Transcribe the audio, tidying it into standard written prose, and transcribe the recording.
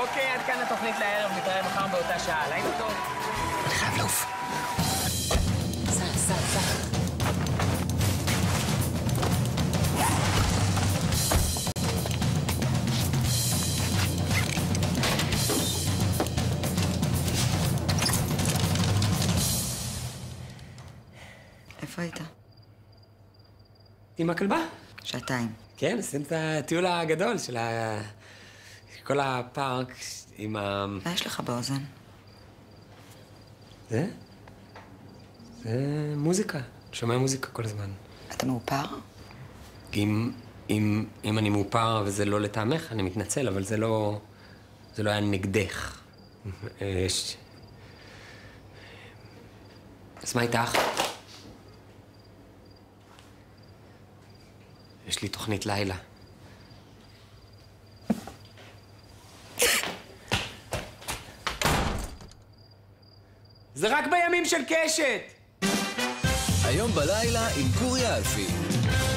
אוקיי, עד כאן התוכנית לערב, נתראה מחר באותה שעה. לילה טוב. אני חייב לעוף. סע. איפה היית? עם הכלבה? שעתיים. כן, עושים את הטיול הגדול של כל הפארק עם מה יש לך באוזן? זה? זה מוזיקה. שומע מוזיקה כל הזמן. אתה מאופר? אם אני מאופר וזה לא לטעמך, אני מתנצל, אבל זה לא היה נגדך. אז מה איתך? יש לי תוכנית לילה. זה רק בימים של קשת! היום בלילה עם גורי אלפי.